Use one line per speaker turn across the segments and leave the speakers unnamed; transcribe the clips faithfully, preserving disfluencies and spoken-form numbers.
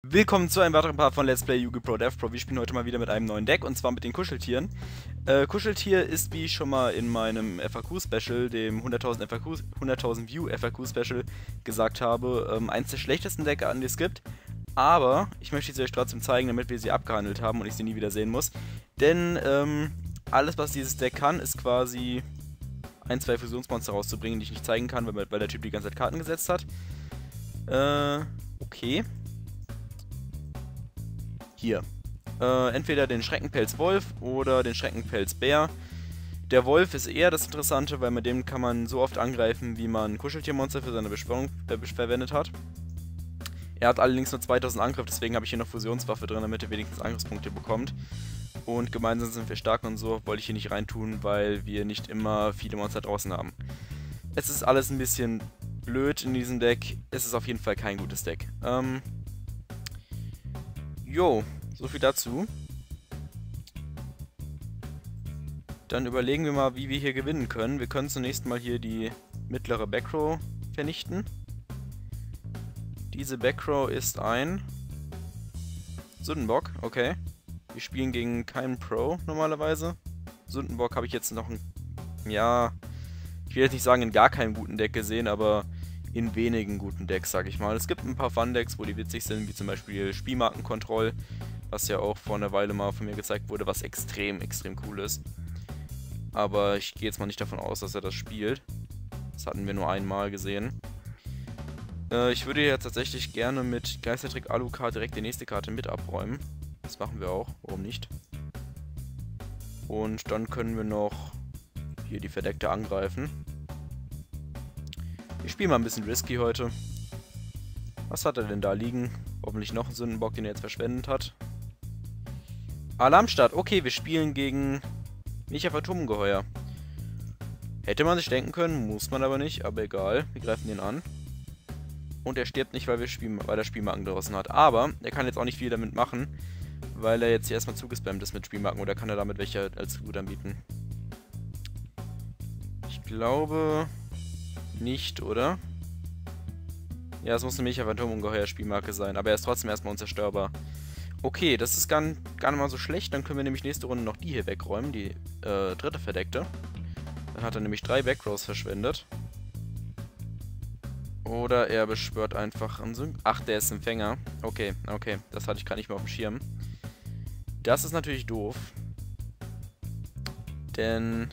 Willkommen zu einem weiteren Part von Let's Play Yu-Gi-Oh! Pro Dev Pro. Wir spielen heute mal wieder mit einem neuen Deck und zwar mit den Kuscheltieren. Äh, Kuscheltier ist, wie ich schon mal in meinem F A Q-Special, dem hunderttausend View F A Q-Special gesagt habe, ähm, eins der schlechtesten Decke an, die es gibt. Aber ich möchte sie euch trotzdem zeigen, damit wir sie abgehandelt haben und ich sie nie wieder sehen muss. Denn ähm, alles, was dieses Deck kann, ist quasi ein, zwei Fusionsmonster rauszubringen, die ich nicht zeigen kann, weil, weil der Typ die ganze Zeit Karten gesetzt hat. Äh, okay. Hier. Äh, entweder den Schreckenpelz Wolf oder den Schreckenpelz Bär. Der Wolf ist eher das Interessante, weil mit dem kann man so oft angreifen, wie man Kuscheltiermonster für seine Beschwörung äh, verwendet hat. Er hat allerdings nur zweitausend Angriff, deswegen habe ich hier noch Fusionswaffe drin, damit er wenigstens Angriffspunkte bekommt. Und gemeinsam sind wir stark und so wollte ich hier nicht reintun, weil wir nicht immer viele Monster draußen haben. Es ist alles ein bisschen blöd in diesem Deck. Es ist auf jeden Fall kein gutes Deck. Ähm... Jo, so viel dazu. Dann überlegen wir mal, wie wir hier gewinnen können. Wir können zunächst mal hier die mittlere Backrow vernichten. Diese Backrow ist ein Sündenbock, okay. Wir spielen gegen keinen Pro normalerweise. Sündenbock habe ich jetzt noch ein, ja, ich will jetzt nicht sagen in gar keinem guten Deck gesehen, aber in wenigen guten Decks, sag ich mal. Es gibt ein paar Fun-Decks, wo die witzig sind, wie zum Beispiel Spielmarkenkontroll, was ja auch vor einer Weile mal von mir gezeigt wurde, was extrem, extrem cool ist. Aber ich gehe jetzt mal nicht davon aus, dass er das spielt. Das hatten wir nur einmal gesehen. Äh, ich würde ja tatsächlich gerne mit Geistertrick Alucard direkt die nächste Karte mit abräumen. Das machen wir auch, warum nicht? Und dann können wir noch hier die Verdeckte angreifen. Ich spiele mal ein bisschen risky heute. Was hat er denn da liegen? Hoffentlich noch einen Sündenbock, den er jetzt verschwendet hat. Alarmstart. Okay, wir spielen gegen Mecha-Phantomgeheuer. Hätte man sich denken können, muss man aber nicht, aber egal. Wir greifen den an. Und er stirbt nicht, weil, wir Spiel, weil er Spielmarken draußen hat. Aber er kann jetzt auch nicht viel damit machen, weil er jetzt hier erstmal zugespammt ist mit Spielmarken. Oder kann er damit welche als gut anbieten? Ich glaube nicht, oder? Ja, es muss eine Mecha-Phantomgeheuer-Spielmarke sein, aber er ist trotzdem erstmal unzerstörbar. Okay, das ist gar, gar nicht mal so schlecht, dann können wir nämlich nächste Runde noch die hier wegräumen, die äh, dritte Verdeckte. Dann hat er nämlich drei Backrows verschwendet. Oder er beschwört einfach einen Syn... Ach, der ist Empfänger. Okay, okay, das hatte ich gar nicht mehr auf dem Schirm. Das ist natürlich doof. Denn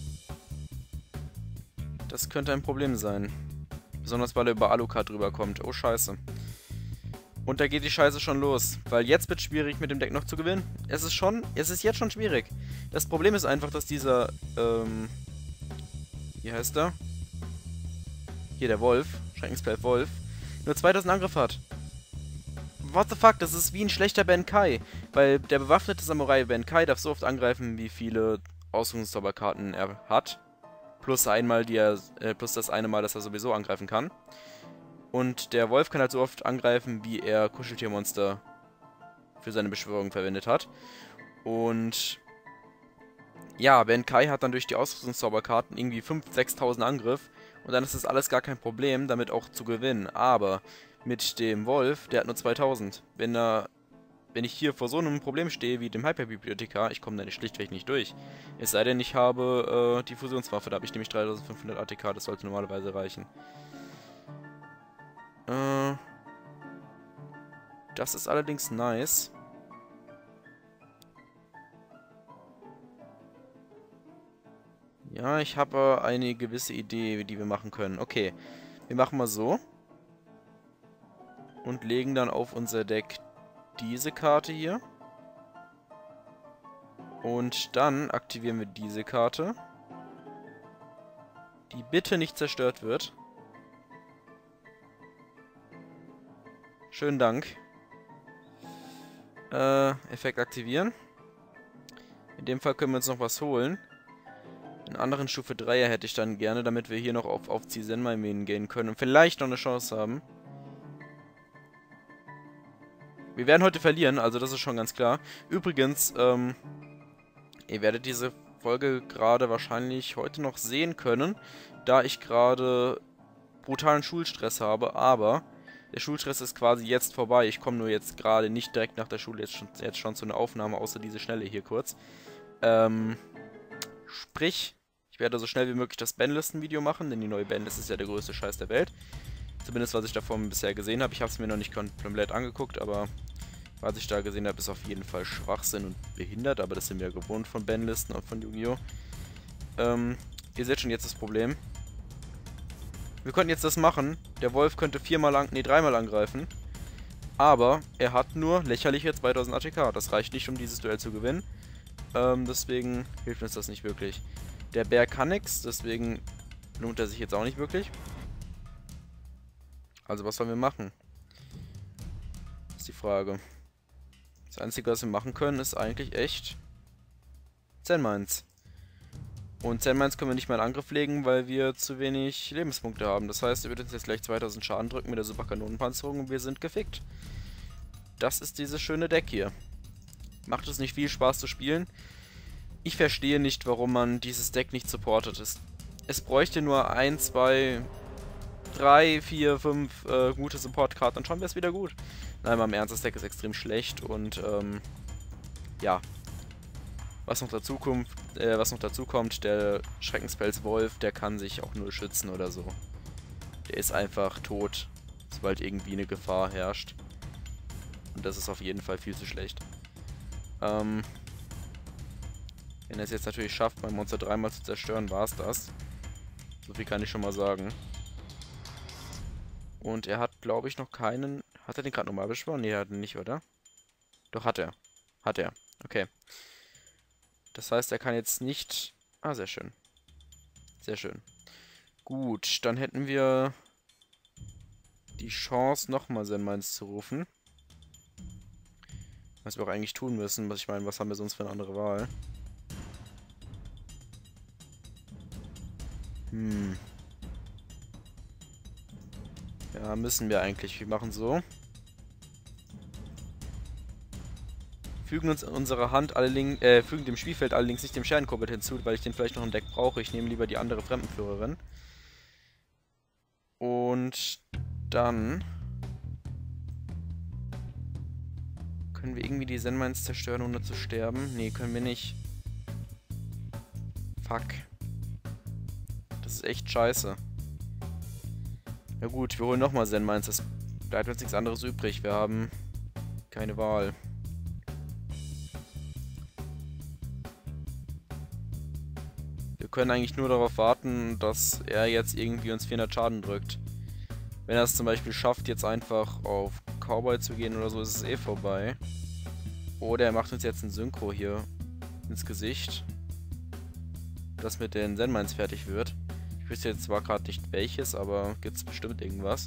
das könnte ein Problem sein. Besonders, weil er über Alucard drüber kommt. Oh, scheiße. Und da geht die Scheiße schon los. Weil jetzt wird es schwierig, mit dem Deck noch zu gewinnen. Es ist schon... Es ist jetzt schon schwierig. Das Problem ist einfach, dass dieser... Ähm... Wie heißt er? Hier, der Wolf. Schreckenspelz Wolf. Nur zweitausend Angriff hat. What the fuck? Das ist wie ein schlechter Benkai. Weil der bewaffnete Samurai Benkai darf so oft angreifen, wie viele Ausrüstungszauberkarten er hat. Plus einmal, die er, äh, plus das eine Mal, dass er sowieso angreifen kann. Und der Wolf kann halt so oft angreifen, wie er Kuscheltiermonster für seine Beschwörung verwendet hat. Und ja, Benkai hat dann durch die Ausrüstungszauberkarten irgendwie fünftausend, sechstausend Angriff. Und dann ist das alles gar kein Problem, damit auch zu gewinnen. Aber mit dem Wolf, der hat nur zweitausend. Wenn er... Wenn ich hier vor so einem Problem stehe wie dem Hyperbibliothekar, ich komme da nicht schlichtweg nicht durch. Es sei denn, ich habe äh, die Fusionswaffe, da habe ich nämlich dreitausendfünfhundert A T K, das sollte normalerweise reichen. Äh, das ist allerdings nice. Ja, ich habe äh, eine gewisse Idee, die wir machen können. Okay, wir machen mal so. Und legen dann auf unser Deck diese Karte hier. Und dann aktivieren wir diese Karte. Die bitte nicht zerstört wird. Schönen Dank. Äh, Effekt aktivieren. In dem Fall können wir uns noch was holen. Einen anderen Stufe dreier hätte ich dann gerne, damit wir hier noch auf Aufzieh-Senmai-Minen gehen können und vielleicht noch eine Chance haben. Wir werden heute verlieren, also das ist schon ganz klar. Übrigens, ähm, ihr werdet diese Folge gerade wahrscheinlich heute noch sehen können, da ich gerade brutalen Schulstress habe, aber Der Schulstress ist quasi jetzt vorbei. Ich komme nur jetzt gerade nicht direkt nach der Schule jetzt schon, jetzt schon zu einer Aufnahme, außer diese Schnelle hier kurz. Ähm, sprich, ich werde so schnell wie möglich das Bandlisten-Video machen, denn die neue Bandlist ist ja der größte Scheiß der Welt. Zumindest was ich davon bisher gesehen habe. Ich habe es mir noch nicht komplett angeguckt, aber was ich da gesehen habe, ist auf jeden Fall Schwachsinn und behindert, aber das sind wir ja gewohnt von Bandlisten und von Yu-Gi-Oh! Ähm, ihr seht schon jetzt das Problem. Wir könnten jetzt das machen. Der Wolf könnte viermal lang, nee, dreimal angreifen. Aber er hat nur lächerliche zweitausend A T K. Das reicht nicht, um dieses Duell zu gewinnen. Ähm, deswegen hilft uns das nicht wirklich. Der Bär kann nix, deswegen lohnt er sich jetzt auch nicht wirklich. Also was sollen wir machen? Ist die Frage. Das Einzige, was wir machen können, ist eigentlich echt Zen-Mines. Und Zen-Mines können wir nicht mal in Angriff legen, weil wir zu wenig Lebenspunkte haben. Das heißt, er wird uns jetzt gleich zweitausend Schaden drücken mit der Superkanonenpanzerung und wir sind gefickt. Das ist dieses schöne Deck hier. Macht es nicht viel Spaß zu spielen. Ich verstehe nicht, warum man dieses Deck nicht supportet. Es, es bräuchte nur ein, zwei, drei, vier, fünf äh, gute Support-Karten und schon wäre es wieder gut. Nein, mal im Ernst, das Deck ist extrem schlecht und ähm, ja. Was noch dazu kommt, äh, was noch dazu kommt, der Schreckenspelz Wolf, der kann sich auch null schützen oder so. Der ist einfach tot, sobald irgendwie eine Gefahr herrscht. Und das ist auf jeden Fall viel zu schlecht. Ähm, wenn er es jetzt natürlich schafft, mein Monster dreimal zu zerstören, war es das. So viel kann ich schon mal sagen. Und er hat, glaube ich, noch keinen... Hat er den gerade nochmal beschworen? Nee, er hat ihn nicht, oder? Doch, hat er. Hat er. Okay. Das heißt, er kann jetzt nicht... Ah, sehr schön. Sehr schön. Gut, dann hätten wir die Chance, nochmal Zen-Mines zu rufen. Was wir auch eigentlich tun müssen. Was ich meine, was haben wir sonst für eine andere Wahl? Hm. Ja, müssen wir eigentlich. Wir machen so. Fügen uns in unserer Hand allerdings, äh, fügen dem Spielfeld allerdings nicht dem Scherenkobold hinzu, weil ich den vielleicht noch im Deck brauche. Ich nehme lieber die andere Fremdenführerin. Und dann können wir irgendwie die Zen-Mines zerstören, ohne zu sterben. Nee, können wir nicht. Fuck. Das ist echt scheiße. Na gut, wir holen nochmal Zen-Mines. Das bleibt uns nichts anderes übrig. Wir haben keine Wahl. Wir können eigentlich nur darauf warten, dass er jetzt irgendwie uns vierhundert Schaden drückt. Wenn er es zum Beispiel schafft, jetzt einfach auf Cowboy zu gehen oder so, ist es eh vorbei. Oder er macht uns jetzt ein Synchro hier ins Gesicht, das mit den Zen-Mines fertig wird. Ich wüsste jetzt zwar gerade nicht welches, aber gibt es bestimmt irgendwas.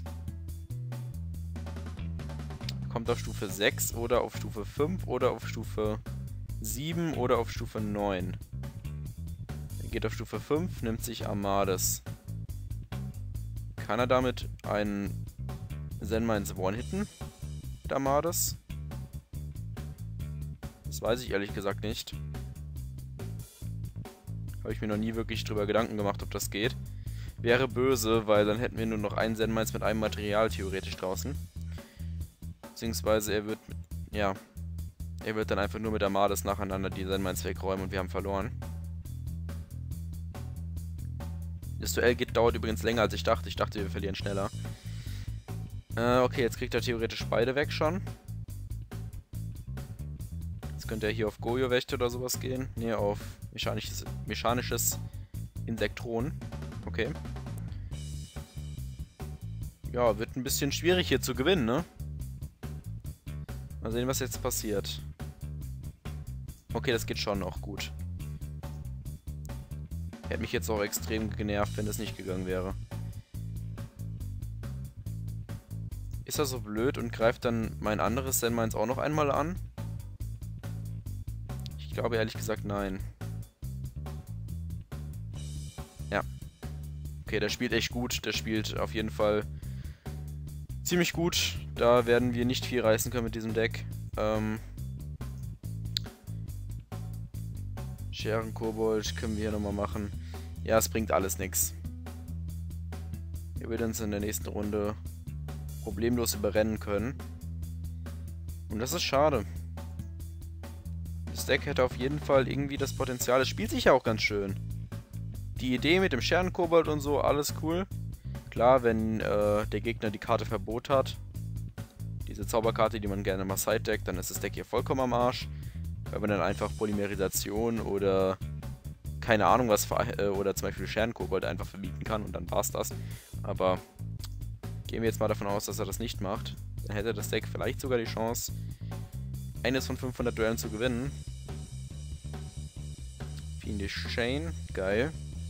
Kommt auf Stufe sechs oder auf Stufe fünf oder auf Stufe sieben oder auf Stufe neun. Er geht auf Stufe fünf, nimmt sich Armades. Kann er damit einen Zen-Mines One-Hitten mit Armades? Das weiß ich ehrlich gesagt nicht. Habe ich mir noch nie wirklich drüber Gedanken gemacht, ob das geht. Wäre böse, weil dann hätten wir nur noch einen Zen-Mines mit einem Material theoretisch draußen. Beziehungsweise er wird, mit, ja, er wird dann einfach nur mit Armades nacheinander die Zen-Mines wegräumen und wir haben verloren. Das Duell geht, dauert übrigens länger als ich dachte. Ich dachte, wir verlieren schneller. Äh, okay, jetzt kriegt er theoretisch beide weg schon. Jetzt könnte er hier auf Gojo-Wächte oder sowas gehen. Ne, auf mechanisches, mechanisches Insektron. Okay. Ja, wird ein bisschen schwierig hier zu gewinnen, ne? Mal sehen, was jetzt passiert. Okay, das geht schon noch gut. Hätte mich jetzt auch extrem genervt, wenn das nicht gegangen wäre. Ist er so blöd und greift dann mein anderes Zen-Mines auch noch einmal an? Ich glaube ehrlich gesagt nein. Ja. Okay, der spielt echt gut. Der spielt auf jeden Fall ziemlich gut. Da werden wir nicht viel reißen können mit diesem Deck. Ähm... Scherenkobold können wir hier nochmal machen. Ja, es bringt alles nichts. Er wird uns in der nächsten Runde problemlos überrennen können. Und das ist schade. Das Deck hätte auf jeden Fall irgendwie das Potenzial. Es spielt sich ja auch ganz schön. Die Idee mit dem Scherenkobold und so, alles cool. Klar, wenn äh, der Gegner die Karte Verbot hat, diese Zauberkarte, die man gerne mal side-deckt, dann ist das Deck hier vollkommen am Arsch. Weil man dann einfach Polymerisation oder keine Ahnung was, äh, oder zum Beispiel Scherenkobold einfach verbieten kann und dann war's das. Aber gehen wir jetzt mal davon aus, dass er das nicht macht. Dann hätte das Deck vielleicht sogar die Chance, eines von fünfhundert Duellen zu gewinnen. Fiendish Chain, geil.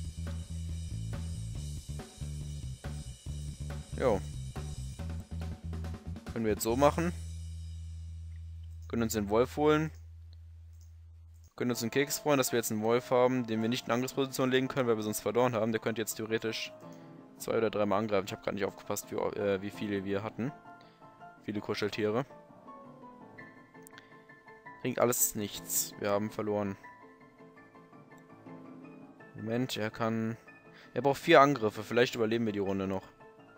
Jo. Können wir jetzt so machen. Können uns den Wolf holen. Können uns einen Keks freuen, dass wir jetzt einen Wolf haben, den wir nicht in Angriffsposition legen können, weil wir sonst verloren haben. Der könnte jetzt theoretisch zwei oder dreimal angreifen. Ich habe gerade nicht aufgepasst, wie, äh, wie viele wir hatten. Viele Kuscheltiere. Bringt alles nichts. Wir haben verloren. Moment, er kann... Er braucht vier Angriffe. Vielleicht überleben wir die Runde noch.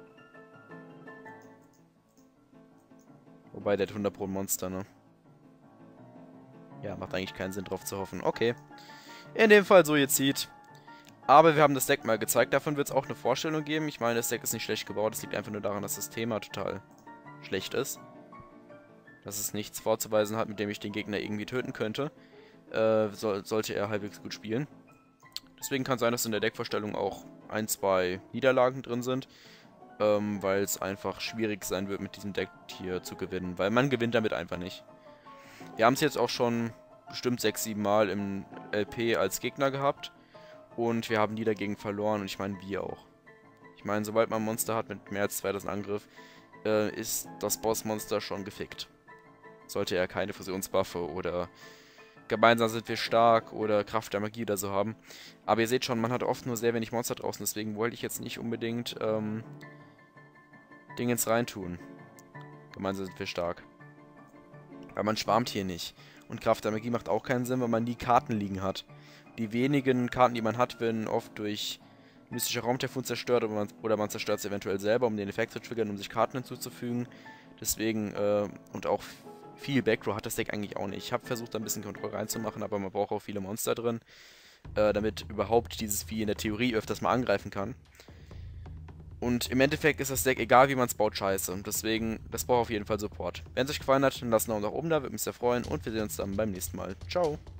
Wobei, der hat hundert pro Monster, ne? Ja, macht eigentlich keinen Sinn drauf zu hoffen. Okay. In dem Fall so ihr zieht. Aber wir haben das Deck mal gezeigt. Davon wird es auch eine Vorstellung geben. Ich meine, das Deck ist nicht schlecht gebaut. Es liegt einfach nur daran, dass das Thema total schlecht ist. Dass es nichts vorzuweisen hat, mit dem ich den Gegner irgendwie töten könnte. Äh, soll, sollte er halbwegs gut spielen. Deswegen kann es sein, dass in der Deckvorstellung auch ein, zwei Niederlagen drin sind. Ähm, weil es einfach schwierig sein wird, mit diesem Deck hier zu gewinnen. Weil man gewinnt damit einfach nicht. Wir haben es jetzt auch schon bestimmt sechs, sieben Mal im L P als Gegner gehabt. Und wir haben nie dagegen verloren. Und ich meine, wir auch. Ich meine, sobald man ein Monster hat mit mehr als zweitausend Angriff, äh, ist das Bossmonster schon gefickt. Sollte er keine Fusionswaffe oder gemeinsam sind wir stark oder Kraft der Magie oder so haben. Aber ihr seht schon, man hat oft nur sehr wenig Monster draußen. Deswegen wollte ich jetzt nicht unbedingt ähm, Dingens reintun. Gemeinsam sind wir stark. Weil man schwarmt hier nicht. Und Kraft der Magie macht auch keinen Sinn, weil man nie Karten liegen hat. Die wenigen Karten, die man hat, werden oft durch mystische Raumtyphon zerstört oder man, oder man zerstört sie eventuell selber, um den Effekt zu triggern, um sich Karten hinzuzufügen. Deswegen, äh, und auch viel Backrow hat das Deck eigentlich auch nicht. Ich habe versucht, da ein bisschen Kontrolle reinzumachen, aber man braucht auch viele Monster drin, äh, damit überhaupt dieses Vieh in der Theorie öfters mal angreifen kann. Und im Endeffekt ist das Deck, egal wie man es baut, scheiße. Und deswegen, das braucht auf jeden Fall Support. Wenn es euch gefallen hat, dann lasst einen Daumen nach oben da, würde mich sehr freuen. Und wir sehen uns dann beim nächsten Mal. Ciao!